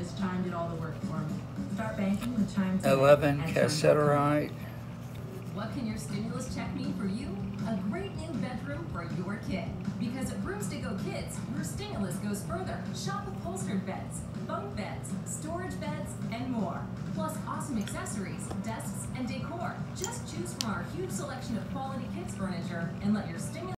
because Chime did all the work for me. Start banking with Chime today 11 at Cassiterite. What can your stimulus check mean for you? A great new bedroom for your kid. Because at Rooms to Go Kids, your stimulus goes further. Shop upholstered beds, bunk beds, storage beds, and more. Plus awesome accessories, desks, and decor. Just choose from our huge selection of quality kids furniture and let your stimulus